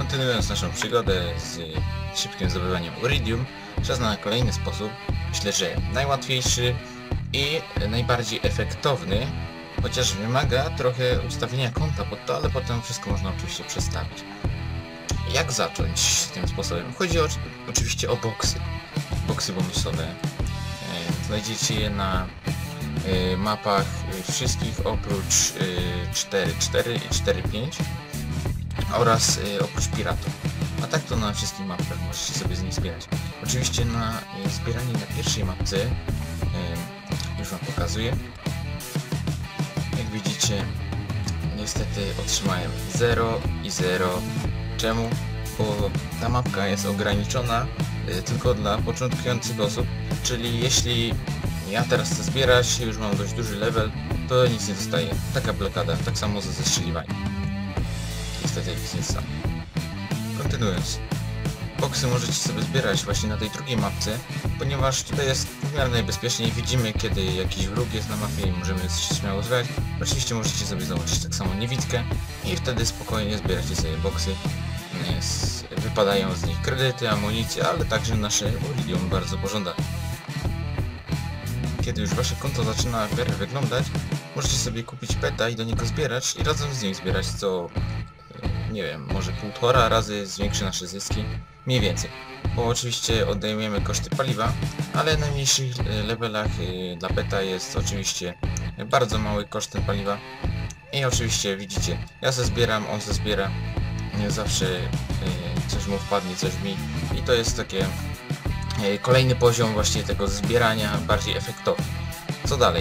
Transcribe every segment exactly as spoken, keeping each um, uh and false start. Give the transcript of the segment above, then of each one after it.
Kontynuując naszą przygodę z szybkim zdobywaniem Uridium, czas na kolejny sposób, myślę, że najłatwiejszy i najbardziej efektowny, chociaż wymaga trochę ustawienia konta pod to, ale potem wszystko można oczywiście przestawić. Jak zacząć tym sposobem? Chodzi o, oczywiście o boksy, boksy bonusowe. Znajdziecie je na mapach wszystkich oprócz cztery cztery i cztery pięć oraz oprócz piratów. A tak to na wszystkich mapach możecie sobie z nich zbierać. Oczywiście na zbieranie na pierwszej mapce już wam pokazuję. Jak widzicie, niestety otrzymałem zero i zero. Czemu? Bo ta mapka jest ograniczona tylko dla początkujących osób, czyli jeśli ja teraz chcę zbierać, już mam dość duży level, to nic nie dostaję. Taka blokada, tak samo ze zestrzeliwaniem. Niestety nic nie dostanę. Kontynuując. Boksy możecie sobie zbierać właśnie na tej drugiej mapce, ponieważ tutaj jest w miarę najbezpieczniej. Widzimy, kiedy jakiś wróg jest na mapie i możemy się śmiało zbierać. Oczywiście możecie sobie założyć tak samo niewidkę i wtedy spokojnie zbieracie sobie boksy. Wypadają z nich kredyty, amunicja, ale także nasze Uridium bardzo pożądane. Kiedy już wasze konto zaczyna w miarę wyglądać, możecie sobie kupić peta i do niego zbierać i razem z nim zbierać, co nie wiem, może półtora razy zwiększy nasze zyski, mniej więcej. Bo oczywiście oddajemy koszty paliwa, ale na mniejszych levelach dla peta jest oczywiście bardzo mały kosztem paliwa. I oczywiście widzicie, ja se zbieram, on se zbiera, zawsze coś mu wpadnie, coś mi, i to jest takie kolejny poziom właśnie tego zbierania, bardziej efektowny. Co dalej?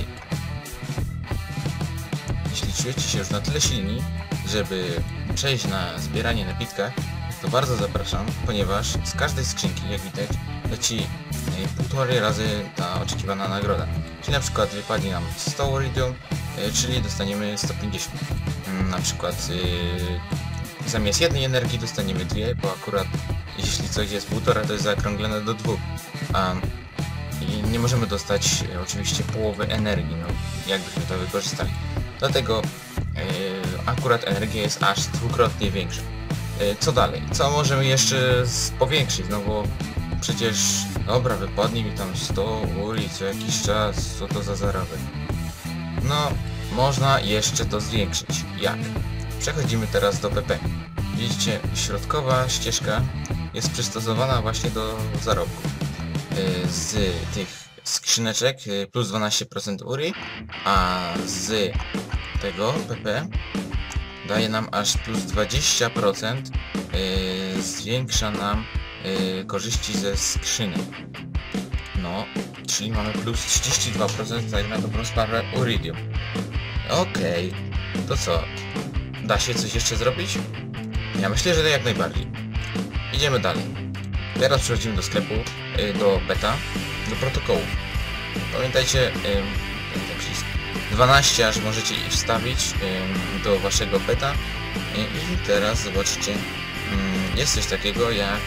Jeśli czujecie się już na tyle silni, żeby przejść na zbieranie na bitkach, to bardzo zapraszam, ponieważ z każdej skrzynki, jak widać, leci półtorej razy ta oczekiwana nagroda. Czyli na przykład wypadnie nam sto Uridium, czyli dostaniemy sto pięćdziesiąt. Na przykład yy, zamiast jednej energii dostaniemy dwie, bo akurat jeśli coś jest półtora, to jest zaokrąglone do dwóch. A i nie możemy dostać e, oczywiście połowy energii, no jakbyśmy to wykorzystali. Dlatego e, akurat energia jest aż dwukrotnie większa. E, co dalej? Co możemy jeszcze powiększyć? No bo przecież dobra, wypadnie mi tam sto uri co jakiś czas, co to za zarobek? No, można jeszcze to zwiększyć. Jak? Przechodzimy teraz do P P. Widzicie, środkowa ścieżka jest przystosowana właśnie do zarobku. Z tych skrzyneczek plus dwanaście procent uri, a z tego P P daje nam aż plus dwadzieścia procent, zwiększa nam korzyści ze skrzynek. No, czyli mamy plus trzydzieści dwa procent tak na dobrą sprawę Uridium. Okej, okay. To co? Da się coś jeszcze zrobić? Ja myślę, że to jak najbardziej. Idziemy dalej. Teraz przechodzimy do sklepu, do beta, do protokołu. Pamiętajcie, ten przycisk dwanaście aż możecie ich wstawić do waszego beta. I teraz zobaczcie, jest coś takiego jak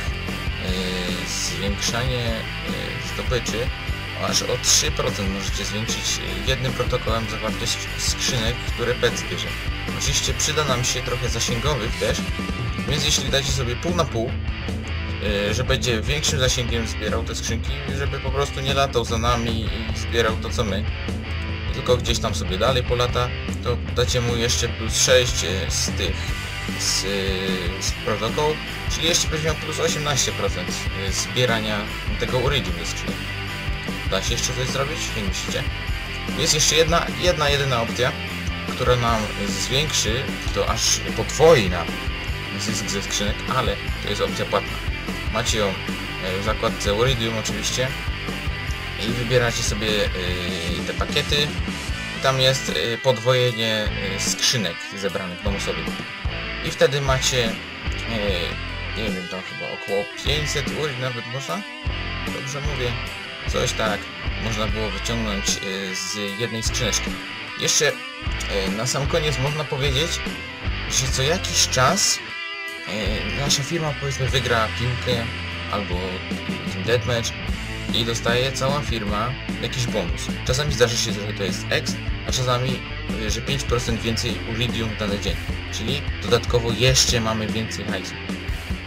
zwiększanie zdobyczy. Aż o trzy procent możecie zwiększyć jednym protokołem zawartość skrzynek, które pet zbierze. Oczywiście przyda nam się trochę zasięgowych też, więc jeśli dacie sobie pół na pół, że będzie większym zasięgiem zbierał te skrzynki, żeby po prostu nie latał za nami i zbierał to co my, tylko gdzieś tam sobie dalej polata, to dacie mu jeszcze plus sześć z tych z, z protokołu, czyli jeszcze będzie miał plus osiemnaście procent zbierania tego Uridium ze skrzynek. Da się jeszcze coś zrobić? Jak myślicie? Jest jeszcze jedna, jedna jedyna opcja, która nam zwiększy, to aż podwoi nam zysk ze skrzynek, ale to jest opcja płatna. Macie ją w zakładce Uridium oczywiście i wybieracie sobie te pakiety i tam jest podwojenie skrzynek zebranych bonusowych. I wtedy macie, nie wiem, tam chyba około pięćset uri nawet można? Dobrze mówię. Coś tak można było wyciągnąć z jednej skrzyneczki. Jeszcze na sam koniec można powiedzieć, że co jakiś czas nasza firma, powiedzmy, wygra piłkę albo deathmatch i dostaje cała firma jakiś bonus. Czasami zdarzy się, że to jest X, a czasami, że pięć procent więcej Uridium w dany dzień. Czyli dodatkowo jeszcze mamy więcej hajsu.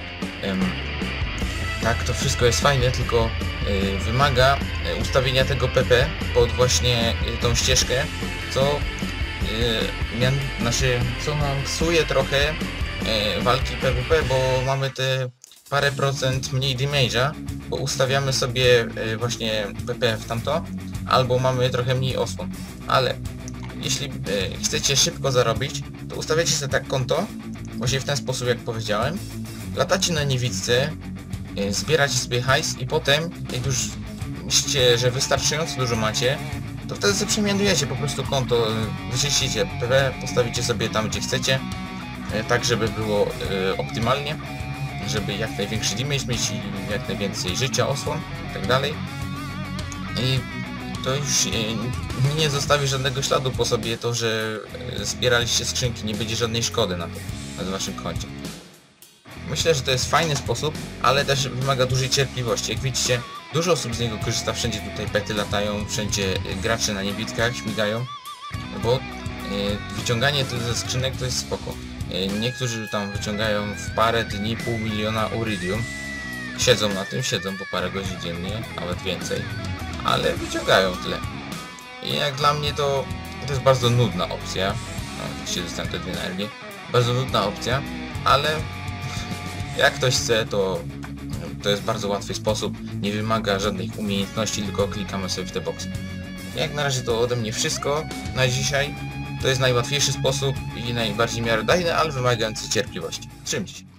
Ym, tak, to wszystko jest fajne, tylko y, wymaga y, ustawienia tego P P pod właśnie y, tą ścieżkę, co y, mian, znaczy, co nam psuje trochę y, walki PvP, bo mamy te parę procent mniej damage'a, bo ustawiamy sobie y, właśnie P P w tamto, albo mamy trochę mniej osłon. Ale jeśli y, chcecie szybko zarobić, to ustawiacie sobie tak konto, właśnie w ten sposób jak powiedziałem, latacie na niewidce, zbieracie sobie hajs i potem, jak już myślicie, że wystarczająco dużo macie, to wtedy sobie przemianujecie po prostu konto, wyczyścicie P W, postawicie sobie tam gdzie chcecie, tak żeby było optymalnie, żeby jak największy damage mieć i jak najwięcej życia, osłon i tak dalej. I to już nie zostawi żadnego śladu po sobie to, że zbieraliście skrzynki, nie będzie żadnej szkody na to, na waszym koncie. Myślę, że to jest fajny sposób, ale też wymaga dużej cierpliwości. Jak widzicie, dużo osób z niego korzysta, wszędzie tutaj pety latają, wszędzie gracze na niewidkach śmigają, bo wyciąganie ze skrzynek to jest spoko. Niektórzy tam wyciągają w parę dni pół miliona uridium, siedzą na tym, siedzą po parę godzin dziennie, nawet więcej, ale wyciągają tyle. I jak dla mnie to, to jest bardzo nudna opcja, no, oczywiście dostałem te dwie energie, bardzo nudna opcja, ale jak ktoś chce, to to jest bardzo łatwy sposób, nie wymaga żadnych umiejętności, tylko klikamy sobie w te boxy. Jak na razie to ode mnie wszystko na dzisiaj. To jest najłatwiejszy sposób i najbardziej miarodajny, ale wymagający cierpliwości. Trzymajcie się.